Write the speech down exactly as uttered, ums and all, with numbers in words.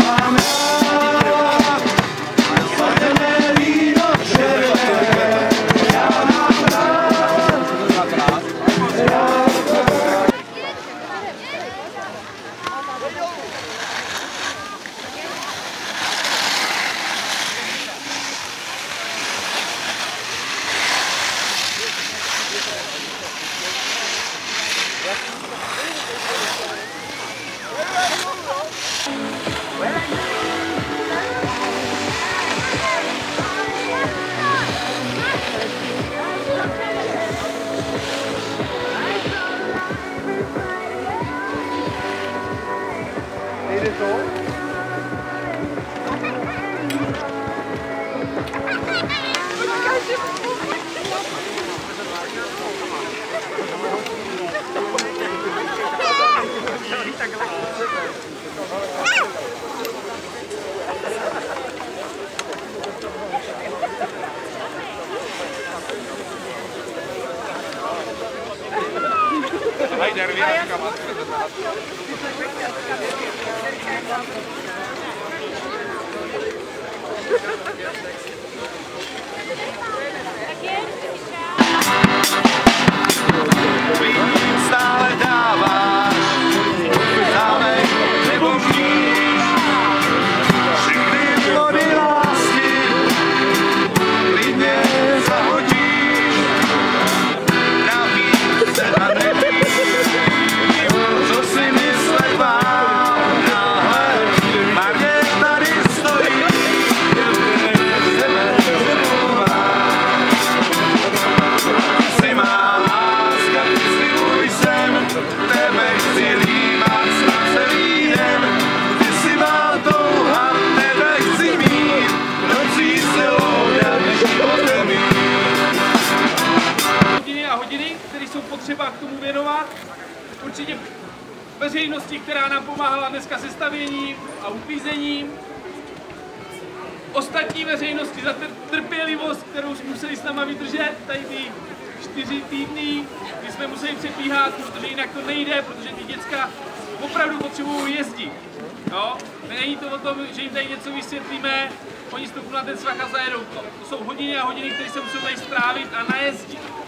Stále dáváš, dáme nebo míš, všechny vody lásky klidně zahodíš, napíš se a nepíš, co si myslet mám, náhle marně tady stojí, sebe přemluvám, si má láska, si můj sen, tebe chci límat snad celý den, ty si má touha, tebe chci mít, nocí se loudat, než bude mít. Hodiny a hodiny, které jsou potřeba k tomu věnovat, určitě veřejnosti, která nám pomáhala dneska se stavěním a uklízením, ostatní veřejnosti za trpělivost, kterou jsme museli s náma vydržet, tady ty čtyři týdny, kdy jsme museli přepíhat, protože jinak to nejde, protože ty děcka opravdu potřebují jezdit. No? Není to o tom, že jim tady něco vysvětlíme, oni stoupnou na ten svah a zajedou. To, to jsou hodiny a hodiny, které se musí tady strávit a najezdit.